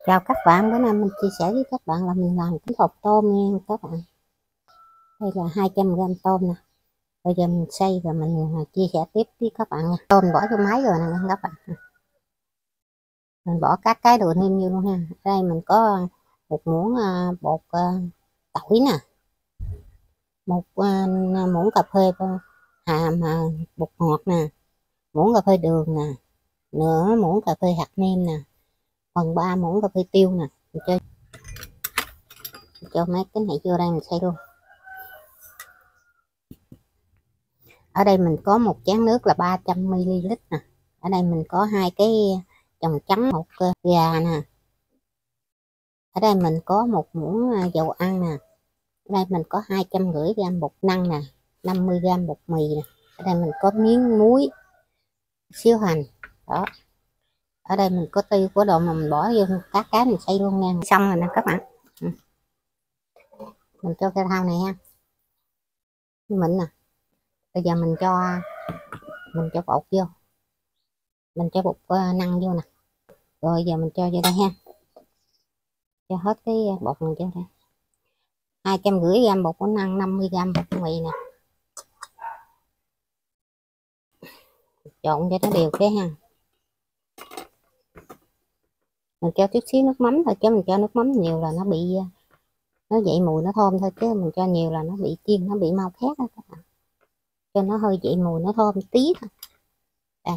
Chào các bạn, bữa nay mình chia sẻ với các bạn là mình làm cái hộp tôm nha các bạn. Đây là 200 g tôm nè. Bây giờ mình xay và mình chia sẻ tiếp với các bạn nha. Tôm bỏ vô máy rồi nè các bạn. Mình bỏ các cái đồ nêm vô luôn ha. Ở đây mình có một muỗng bột tỏi nè, một muỗng cà phê hàm bột ngọt nè, muỗng cà phê đường nè, nửa muỗng cà phê hạt nêm nè, phần 3 muỗng cà phê tiêu nè. Mình cho mấy cái này vô đây mình xay luôn. Ở đây mình có một chén nước là 300 ml nè. Ở đây mình có 2 cái chồng trắng, một gà nè. Ở đây mình có một muỗng dầu ăn nè. Ở đây mình có 250 g bột năng nè, 50 g bột mì nè. Ở đây mình có miếng muối, xíu hành. Đó. Ở đây mình có tiêu của đồ mà mình bỏ vô các cái mình xay luôn nha. Xong rồi nè các bạn. Mình cho cái thau này ha. Mình nè. Bây giờ mình cho bột vô. Mình cho bột năng vô nè. Rồi giờ mình cho vô đây ha. Cho hết cái bột này cho đây. 250 g bột năng, 50 g bột mì nè. Trộn cho nó đều cái ha. Mình cho chút xíu nước mắm thôi, chứ mình cho nước mắm nhiều là nó dậy mùi nó thơm thôi, chứ mình cho nhiều là nó bị chiên nó bị mau khét đó các bạn. Cho nó hơi dậy mùi nó thơm tí thôi. Đây.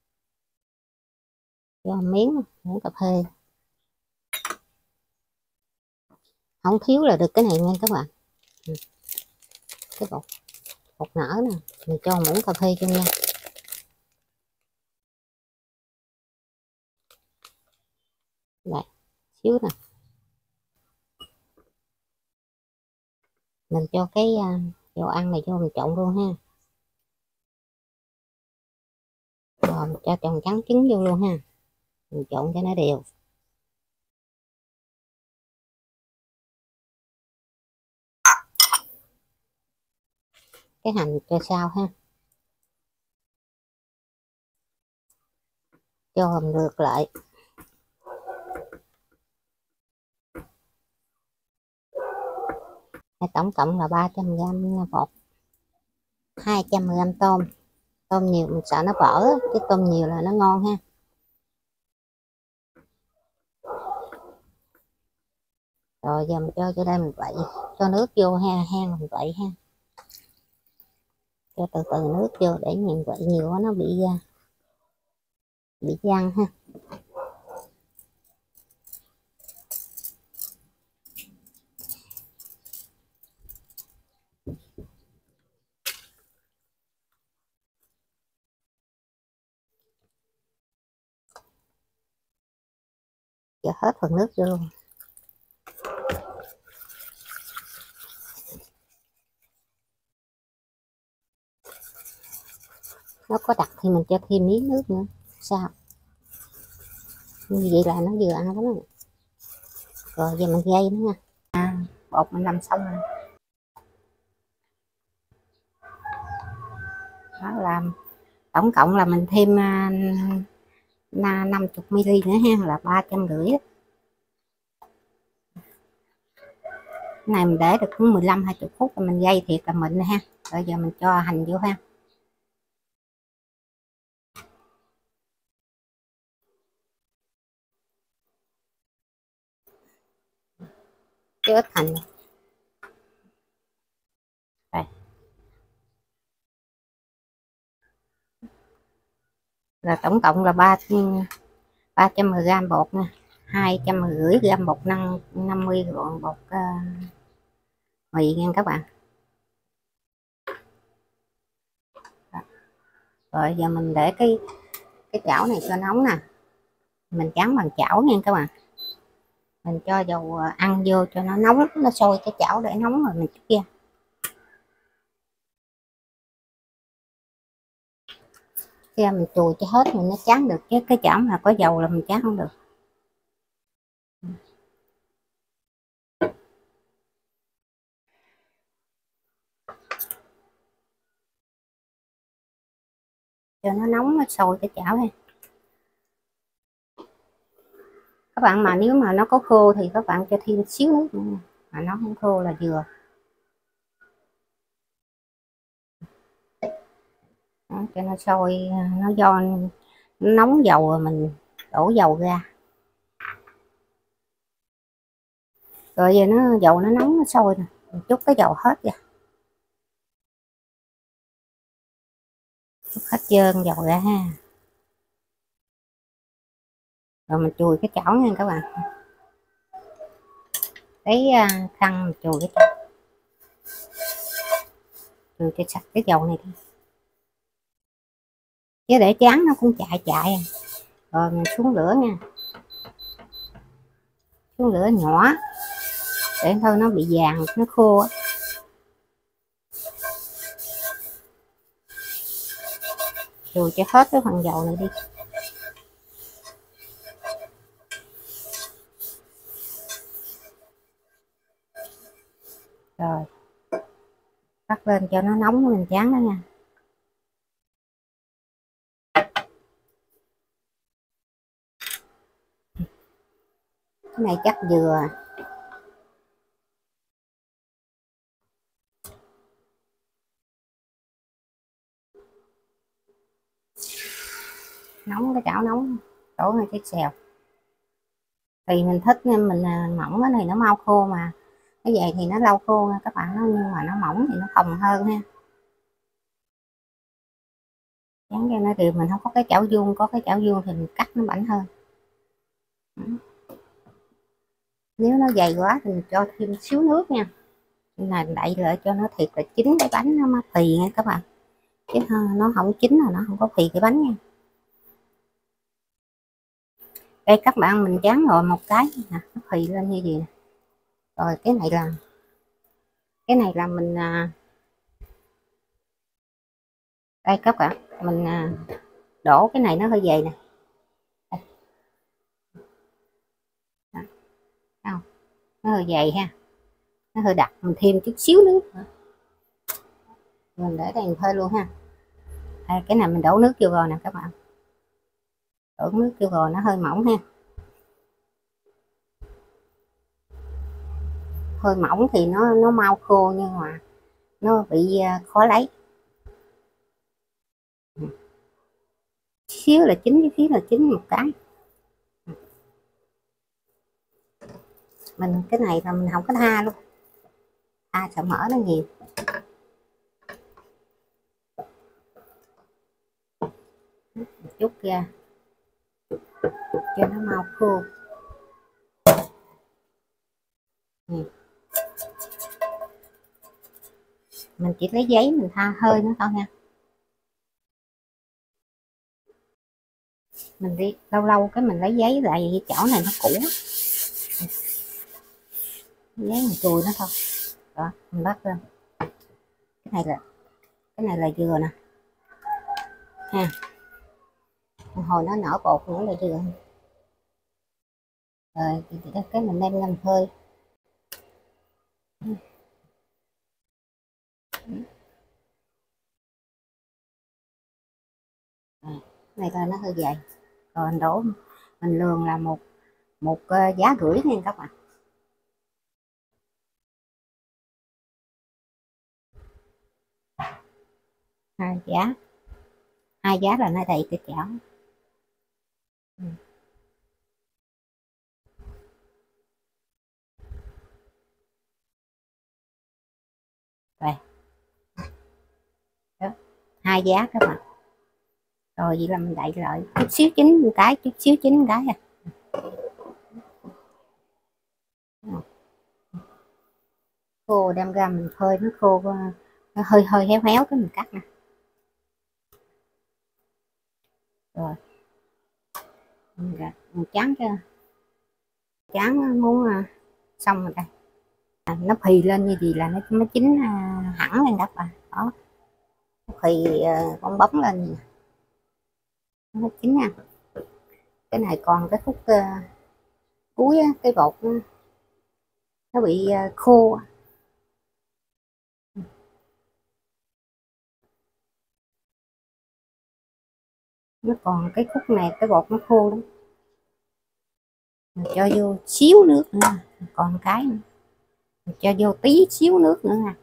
Cho miếng cà phê. Không thiếu là được cái này nha các bạn. Cái bột nở nè, mình cho muỗng cà phê cho nha. Đây, xíu nè. Mình cho cái dầu ăn này cho mình trộn luôn ha. Rồi mình cho trồng trắng trứng vô luôn ha. Mình trộn cho nó đều. Cái hành cho sau ha. Cho hầm ngược lại. Tổng cộng là 300 g bột, 200 g tôm. Tôm nhiều mình sợ nó vỡ, chứ tôm nhiều là nó ngon ha. Rồi giờ mình cho đây mình quậy, cho nước vô ha, hang mình quậy ha. Cho từ từ nước vô để mình quậy nhiều quá nó bị văng ha. Cho hết phần nước vô luôn. Nó có đặc thì mình cho thêm miếng nước nữa. Sao? Như vậy là nó vừa ăn lắm rồi. Rồi giờ mình gây nữa nha. Bột mình làm xong rồi. Đó là tổng cộng là mình thêm 50 ml nữa ha, là 350. Này mình để được 15-20 phút rồi mình gây thiệt là mịn ha. Rồi giờ mình cho hành vô ha. Chứ ít hành. Đây. Là tổng cộng là 310 g bột nha, 250 g bột năng, 50 g bột mì nha các bạn. Đó. Rồi giờ mình để cái chảo này cho nóng nè, mình tráng bằng chảo nha các bạn. Mình cho dầu ăn vô cho nó nóng, nó sôi cái chảo để nóng rồi mình kia. Khi mình chùi cho hết mình nó tráng được, chứ cái chảo mà có dầu là mình tráng không được. Cho nó nóng nó sôi cái chảo này. Các bạn mà nếu mà nó có khô thì các bạn cho thêm xíu nước nữa, mà nó không khô là vừa. Đó, cho nó sôi, nó do nóng dầu rồi mình đổ dầu ra, rồi giờ nó dầu nó nóng nó sôi nè, mình trút cái dầu hết ra, trút hết trơn dầu ra ha, rồi mình chùi cái chảo nha các bạn, lấy khăn mình chùi cái chảo, chùi cho sạch cái dầu này đi, chứ để chán nó cũng chạy chạy. Rồi mình xuống lửa nha, xuống lửa nhỏ để thôi nó bị vàng nó khô á. Chùi cho hết cái phần dầu này đi. Rồi bắt lên cho nó nóng mình chán đó nha. Cái này chắc vừa. Nóng, cái chảo nóng, đổ ngay cái xèo. Tùy mình thích nên mình mỏng cái này nó mau khô, mà cái vậy thì nó lâu khô nha các bạn, nhưng mà nó mỏng thì nó phồng hơn ha. Dán cho nó đều, mình không có cái chảo vuông, có cái chảo vuông thì mình cắt nó bảnh hơn. Nếu nó dày quá thì mình cho thêm xíu nước nha, là đậy lại cho nó thiệt là chín cái bánh nó mới phì nha các bạn, chứ nó không chín là nó không có phì cái bánh nha. Đây các bạn, mình dán rồi một cái nè, nó phì lên như vậy nè. Rồi cái này là mình đây các bạn, mình đổ cái này nó hơi dày nè. Đây. Không, nó hơi dày ha, nó hơi đặc, mình thêm chút xíu nước nữa. Mình để đây hơi luôn ha. Đây, cái này mình đổ nước vô rồi nè các bạn, đổ nước vô rồi nó hơi mỏng ha, hơi mỏng thì nó mau khô nhưng mà nó bị khó lấy. Xíu là chín, xíu là chín một cái. Mình cái này là mình không có tha luôn, tha sợ mỡ nó nhiều. Chút ra cho nó mau khô. Mình chỉ lấy giấy mình tha hơi nữa thôi nha. Mình đi lâu lâu cái mình lấy giấy lại, vì chảo này nó cũ, giấy mình chùi nó thôi. Đó, mình bắt lên. Cái này là dừa nè ha, hồi nó nở bột nữa là dừa. Rồi cái mình đem làm phơi. Này coi nó hơi dày, rồi mình đổ, mình lường là một giá rưỡi nha các bạn. Hai giá là nó đầy cái chảo. Đây. Đó. 2 giá các bạn. Rồi vậy là mình đậy lại chút xíu chín một cái, chút xíu chín một cái à. Khô đem ra mình phơi nó khô, nó hơi hơi héo héo cái mình cắt nè. Rồi mình tráng cho tráng muốn xong rồi đây. Nó phì lên như gì là nó chín hẳn lên đất rồi đó, nó phì bong bóng lên nó chín nha. Cái này còn cái khúc cuối á, cái bột nó bị khô. Nó còn cái khúc này cái bột nó khô lắm. mình cho vô xíu nước nữa, còn cái nữa. Mình cho vô tí xíu nước nữa nè.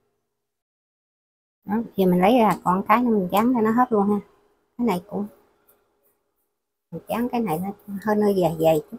Đó, thì mình lấy ra còn cái nữa mình chắn cho nó hết luôn ha. Cái này cũng mình chắn cái này nó hơi dày dày chút.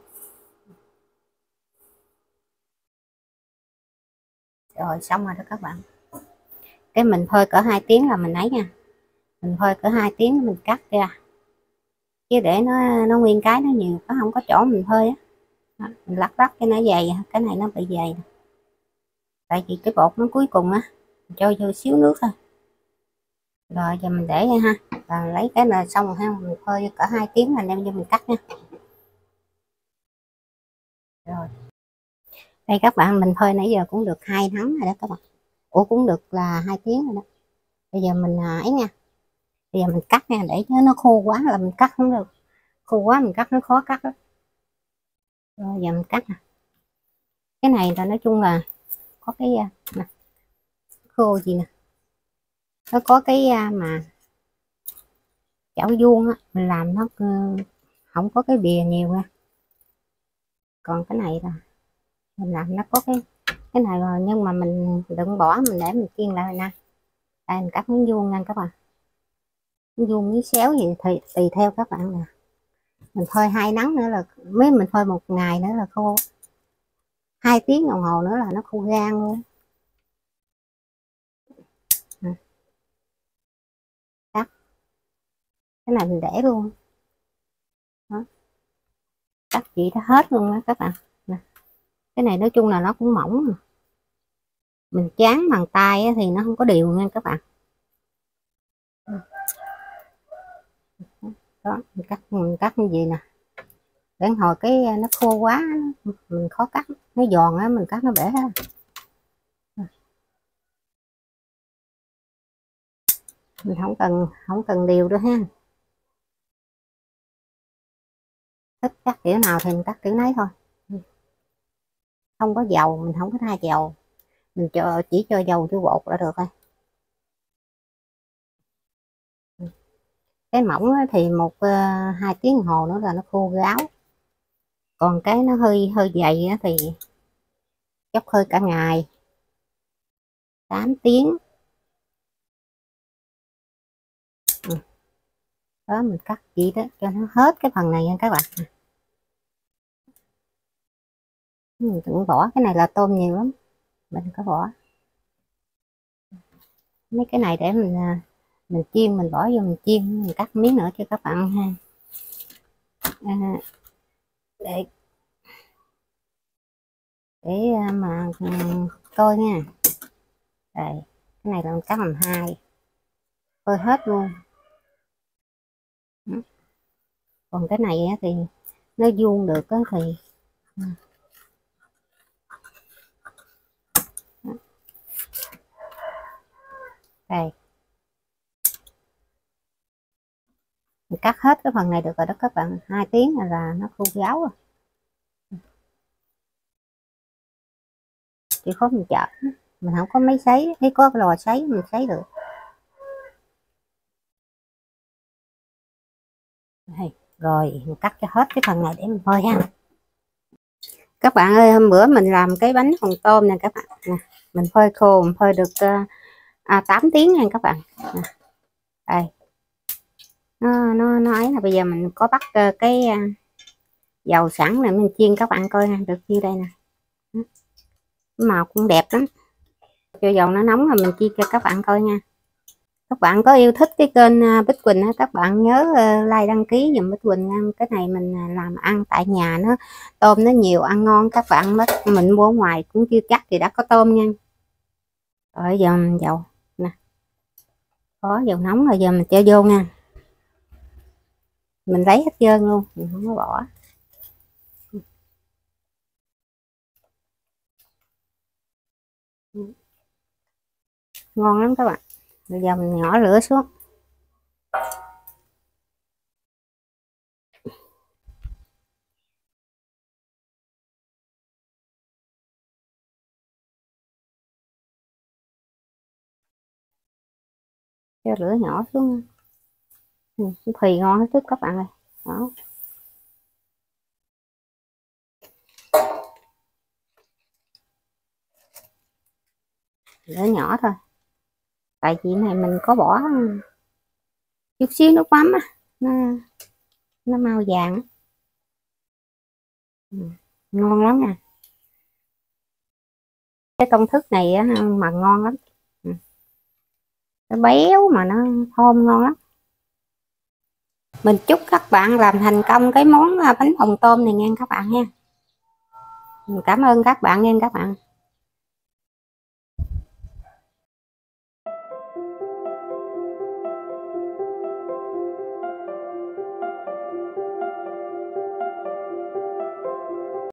Rồi xong rồi đó các bạn. Cái mình phơi cỡ 2 tiếng là mình ấy nha. Mình phơi cỡ 2 tiếng mình cắt ra. Chứ để nó nguyên cái nó nhiều, nó không có chỗ mình phơi á. Đó, mình lắc lắc cái nó dày, cái này nó bị dày. Tại vì cái bột nó cuối cùng á, cho vô xíu nước thôi. Rồi giờ mình để ha, và lấy cái là xong rồi ha, mình phơi cỡ 2 tiếng là đem vô mình cắt nha. Rồi đây các bạn, mình phơi nãy giờ cũng được 2 nắng rồi đó các bạn. Ủa cũng được là 2 tiếng rồi đó. Bây giờ mình ấy nha, bây giờ mình cắt nha, để nó khô quá là mình cắt không được, khô quá mình cắt nó khó cắt đó. Rồi giờ mình cắt nè, cái này là nói chung là có cái nè, khô gì nè, nó có cái mà chảo vuông á, mình làm nó không có cái bìa nhiều nha. Còn cái này là mình làm nó có cái này rồi, nhưng mà mình đừng bỏ, mình để mình chiên lại nè. Đây mình cắt miếng vuông nha các bạn, miếng vuông miếng xéo gì thì tùy theo các bạn nè. Mình phơi 2 nắng nữa là mấy, mình phơi 1 ngày nữa là khô, 2 tiếng đồng hồ nữa là nó khô gan luôn. Cắt cái này mình để luôn đó, cắt chị nó hết luôn đó các bạn nè. Cái này nói chung là nó cũng mỏng mà. Mình chán bằng tay thì nó không có đều nha các bạn. Đó mình cắt như vậy nè, để hồi cái nó khô quá mình khó cắt, nó giòn á mình cắt nó bể ra. Mình không cần đều nữa ha, thích cắt kiểu nào thì mình cắt kiểu nấy thôi. Không có dầu, mình không có thay dầu, mình chỉ cho dầu cho bột là được thôi. Cái mỏng thì 2 tiếng đồng hồ nữa là nó khô ráo, còn cái nó hơi hơi dày thì chắc hơi cả ngày, 8 tiếng. Đó mình cắt chỉ đó cho nó hết cái phần này nha các bạn. Mình đừng bỏ, cái này là tôm nhiều lắm, mình có bỏ mấy cái này để mình chiên, mình bỏ vô mình chiên, mình cắt miếng nữa cho các bạn ha. Để mà coi nha. Đây cái này là mình cắt làm 2, coi hết luôn. Còn cái này thì nó vuông được thì đây mình cắt hết cái phần này được rồi đó các bạn. 2 tiếng là nó khô ráo rồi, chỉ có mình chợ, mình không có máy sấy, thấy có cái lò sấy mình sấy được. Đây, rồi mình cắt cho hết cái phần này để mình phơi ha. Các bạn ơi, hôm bữa mình làm cái bánh phồng tôm nè các bạn nè, mình phơi khô, mình phơi được 8 tiếng nha các bạn nè. Đây nó ấy là bây giờ mình có bắt cái dầu sẵn này, mình chiên các bạn coi nha, được như đây nè, màu cũng đẹp lắm. Cho dầu nó nóng rồi mình chiên cho các bạn coi nha. Các bạn có yêu thích cái kênh Bích Quỳnh á, các bạn nhớ like đăng ký giùm Bích Quỳnh nha. Cái này mình làm ăn tại nhà, nó tôm nó nhiều ăn ngon các bạn, mất mình mua ngoài cũng chưa chắc thì đã có tôm nha. Rồi giờ dầu nè, có dầu nóng rồi, giờ mình cho vô nha, mình lấy hết trơn luôn, mình không có bỏ. Ngon lắm các bạn. Bây giờ mình nhỏ lửa xuống, cho lửa nhỏ xuống. Thì ngon hết sức các bạn ơi. Đó. lửa nhỏ thôi, tại vì này mình có bỏ chút xíu nước mắm á, nó mau vàng. Ngon lắm nè, cái công thức này á, mà ngon lắm. Nó béo mà nó thơm ngon lắm. Mình chúc các bạn làm thành công cái món bánh phồng tôm này nha các bạn ha. Mình cảm ơn các bạn nha các bạn.